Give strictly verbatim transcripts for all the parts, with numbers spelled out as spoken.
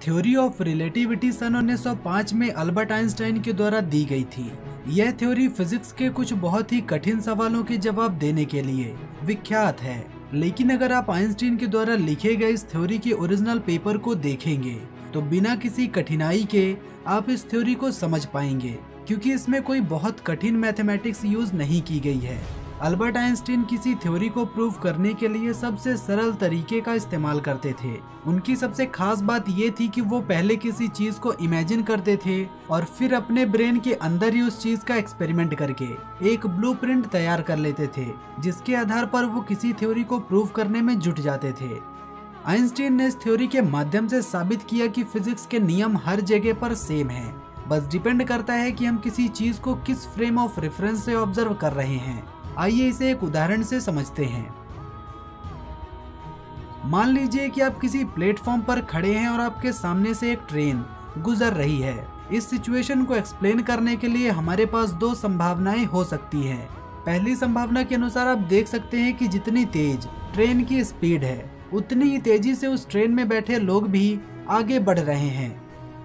Theory of relativity सन उन्नीस सौ पाँच में अल्बर्ट आइंस्टाइन के द्वारा दी गई थी। यह थ्योरी फिजिक्स के कुछ बहुत ही कठिन सवालों के जवाब देने के लिए विख्यात है। लेकिन अगर आप आइंस्टाइन के द्वारा लिखे गए इस थ्योरी के ओरिजिनल पेपर को देखेंगे तो बिना किसी कठिनाई के आप इस थ्योरी को समझ पाएंगे, क्योंकि इसमें कोई बहुत कठिन मैथमेटिक्स यूज नहीं की गई है। अल्बर्ट आइंस्टाइन किसी थ्योरी को प्रूव करने के लिए सबसे सरल तरीके का इस्तेमाल करते थे। उनकी सबसे खास बात ये थी कि वो पहले किसी चीज को इमेजिन करते थे और फिर अपने ब्रेन के अंदर ही उस चीज का एक्सपेरिमेंट करके एक ब्लूप्रिंट तैयार कर लेते थे, जिसके आधार पर वो किसी थ्योरी को प्रूव करने में जुट जाते थे। आइंस्टाइन ने इस थ्योरी के माध्यम से साबित किया कि फिजिक्स के नियम हर जगह पर सेम हैं, बस डिपेंड करता है कि हम किसी चीज को किस फ्रेम ऑफ रेफरेंस से ऑब्जर्व कर रहे हैं। आइए इसे एक उदाहरण से समझते हैं। मान लीजिए कि आप किसी प्लेटफॉर्म पर खड़े हैं और आपके सामने से एक ट्रेन गुजर रही है। इस सिचुएशन को एक्सप्लेन करने के लिए हमारे पास दो संभावनाएं हो सकती हैं। पहली संभावना के अनुसार आप देख सकते हैं कि जितनी तेज ट्रेन की स्पीड है, उतनी ही तेजी से उस ट्रेन में बैठे लोग भी आगे बढ़ रहे हैं।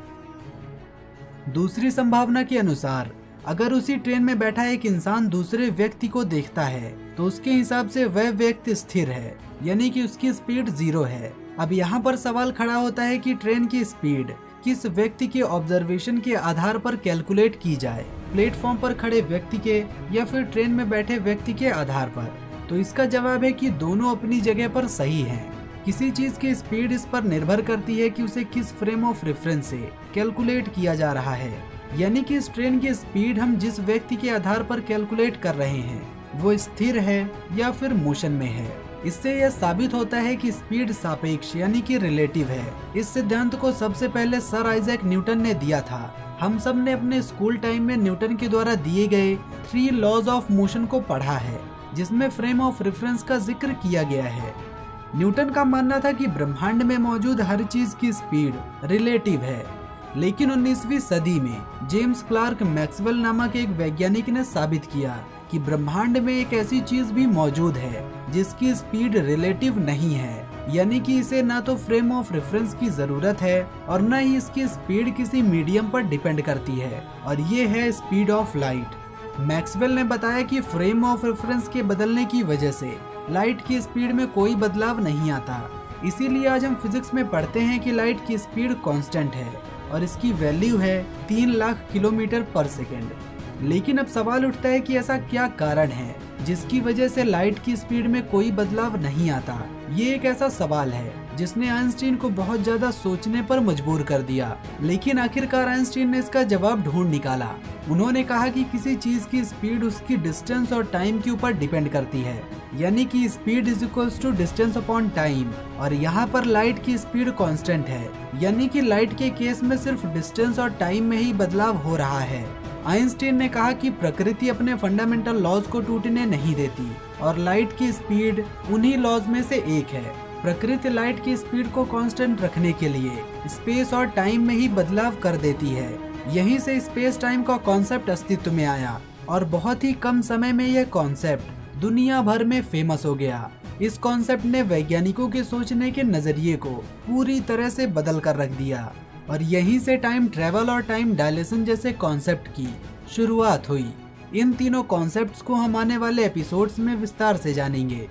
दूसरी संभावना के अनुसार अगर उसी ट्रेन में बैठा एक इंसान दूसरे व्यक्ति को देखता है तो उसके हिसाब से वह व्यक्ति स्थिर है, यानी कि उसकी स्पीड जीरो है। अब यहाँ पर सवाल खड़ा होता है कि ट्रेन की स्पीड किस व्यक्ति के ऑब्जर्वेशन के आधार पर कैलकुलेट की जाए, प्लेटफॉर्म पर खड़े व्यक्ति के या फिर ट्रेन में बैठे व्यक्ति के आधार पर। तो इसका जवाब है कि दोनों अपनी जगह पर सही हैं। किसी चीज की स्पीड इस पर निर्भर करती है कि उसे किस फ्रेम ऑफ रेफरेंस से कैलकुलेट किया जा रहा है, यानी कि इस ट्रेन की स्पीड हम जिस व्यक्ति के आधार पर कैलकुलेट कर रहे हैं वो स्थिर है या फिर मोशन में है। इससे यह साबित होता है कि स्पीड सापेक्ष यानी कि रिलेटिव है। इस सिद्धांत को सबसे पहले सर आइजैक न्यूटन ने दिया था। हम सब ने अपने स्कूल टाइम में न्यूटन के द्वारा दिए गए थ्री लॉज ऑफ मोशन को पढ़ा है, जिसमें फ्रेम ऑफ रेफरेंस का जिक्र किया गया है। न्यूटन का मानना था कि ब्रह्मांड में मौजूद हर चीज की स्पीड रिलेटिव है, लेकिन उन्नीसवीं सदी में जेम्स क्लार्क मैक्सवेल नामक एक वैज्ञानिक ने साबित किया कि ब्रह्मांड में एक ऐसी चीज भी मौजूद है जिसकी स्पीड रिलेटिव नहीं है, यानी कि इसे ना तो फ्रेम ऑफ रेफरेंस की जरूरत है और न ही इसकी स्पीड किसी मीडियम पर डिपेंड करती है, और ये है स्पीड ऑफ लाइट। मैक्सवेल ने बताया कि फ्रेम ऑफ रेफरेंस के बदलने की वजह से लाइट की स्पीड में कोई बदलाव नहीं आता। इसीलिए आज हम फिजिक्स में पढ़ते हैं कि लाइट की स्पीड कांस्टेंट है और इसकी वैल्यू है तीन लाख किलोमीटर पर सेकेंड। लेकिन अब सवाल उठता है कि ऐसा क्या कारण है जिसकी वजह से लाइट की स्पीड में कोई बदलाव नहीं आता। ये एक ऐसा सवाल है जिसने आइंस्टीन को बहुत ज्यादा सोचने पर मजबूर कर दिया, लेकिन आखिरकार आइंस्टीन ने इसका जवाब ढूंढ निकाला। उन्होंने कहा कि किसी चीज की स्पीड उसकी डिस्टेंस और टाइम के ऊपर डिपेंड करती है, यानी कि speed is equals to distance upon time, और यहाँ पर लाइट की स्पीड कांस्टेंट है, यानी कि लाइट के केस में सिर्फ डिस्टेंस और टाइम में ही बदलाव हो रहा है। आइंस्टीन ने कहा कि प्रकृति अपने फंडामेंटल लॉज को टूटने नहीं देती और लाइट की स्पीड उन्हीं लॉज में से एक है। प्रकृति लाइट की स्पीड को कांस्टेंट रखने के लिए स्पेस और टाइम में ही बदलाव कर देती है। यहीं से स्पेस टाइम का कॉन्सेप्ट अस्तित्व में आया और बहुत ही कम समय में यह कॉन्सेप्ट दुनिया भर में फेमस हो गया। इस कॉन्सेप्ट ने वैज्ञानिकों के सोचने के नजरिए को पूरी तरह से बदल कर रख दिया और यहीं से टाइम ट्रेवल और टाइम डायलेशन जैसे कॉन्सेप्ट की शुरुआत हुई। इन तीनों कॉन्सेप्ट्स को हम आने वाले एपिसोड्स में विस्तार से जानेंगे।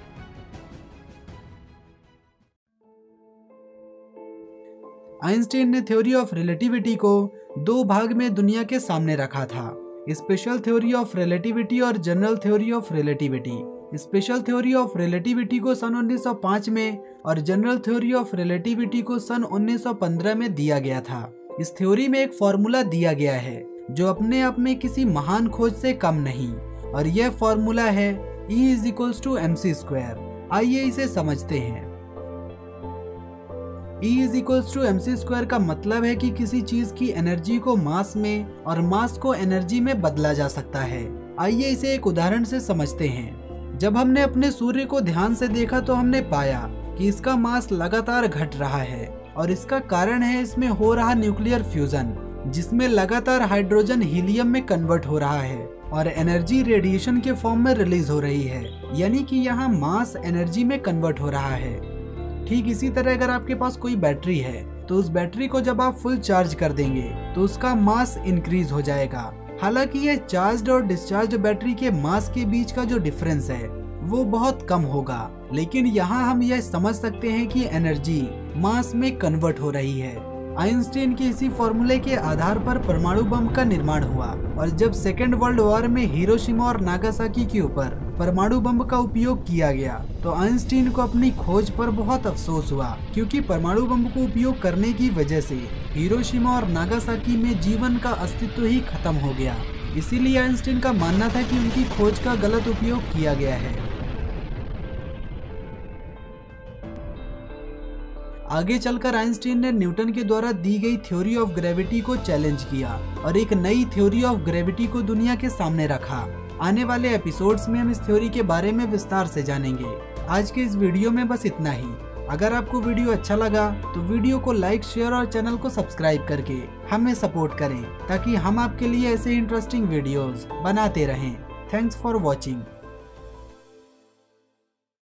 आइंस्टीन ने थ्योरी ऑफ रिलेटिविटी को दो भाग में दुनिया के सामने रखा था, स्पेशल थ्योरी ऑफ रिलेटिविटी और general theory of relativity. Special theory of relativity को सन उन्नीस सौ पाँच में और जनरल थ्योरी ऑफ रिलेटिविटी को सन उन्नीस सौ पंद्रह में दिया गया था। इस थ्योरी में एक फॉर्मूला दिया गया है जो अपने आप में किसी महान खोज से कम नहीं, और यह फॉर्मूला है E is equals to M C square. आइए इसे समझते हैं। E is equals to M C square का मतलब है कि किसी चीज की एनर्जी को मास में और मास को एनर्जी में बदला जा सकता है। आइए इसे एक उदाहरण से समझते हैं। जब हमने अपने सूर्य को ध्यान से देखा तो हमने पाया कि इसका मास लगातार घट रहा है, और इसका कारण है इसमें हो रहा न्यूक्लियर फ्यूजन, जिसमें लगातार हाइड्रोजन हीलियम में कन्वर्ट हो रहा है और एनर्जी रेडिएशन के फॉर्म में रिलीज हो रही है, यानी कि यहाँ मास एनर्जी में कन्वर्ट हो रहा है। ठीक इसी तरह अगर आपके पास कोई बैटरी है तो उस बैटरी को जब आप फुल चार्ज कर देंगे तो उसका मास इंक्रीज हो जाएगा। हालांकि यह चार्ज्ड और डिस्चार्ज्ड बैटरी के मास के बीच का जो डिफरेंस है वो बहुत कम होगा, लेकिन यहाँ हम यह समझ सकते हैं कि एनर्जी मास में कन्वर्ट हो रही है। आइंस्टीन के इसी फॉर्मूले के आधार पर परमाणु बम का निर्माण हुआ और जब सेकेंड वर्ल्ड वॉर में हिरोशिमा और नागासाकी के ऊपर परमाणु बम का उपयोग किया गया तो आइंस्टीन को अपनी खोज पर बहुत अफसोस हुआ, क्योंकि परमाणु बम को उपयोग करने की वजह से हिरोशिमा और नागासाकी में जीवन का अस्तित्व ही खत्म हो गया। इसीलिए आइंस्टीन का मानना था कि उनकी खोज का गलत उपयोग किया गया है। आगे चलकर आइंस्टीन ने न्यूटन के द्वारा दी गई थ्योरी ऑफ ग्रेविटी को चैलेंज किया और एक नई थ्योरी ऑफ ग्रेविटी को दुनिया के सामने रखा। आने वाले एपिसोड्स में हम इस थ्योरी के बारे में विस्तार से जानेंगे। आज के इस वीडियो में बस इतना ही। अगर आपको वीडियो अच्छा लगा तो वीडियो को लाइक, शेयर और चैनल को सब्सक्राइब करके हमें सपोर्ट करें ताकि हम आपके लिए ऐसे इंटरेस्टिंग वीडियोस बनाते रहें। Thanks for watching.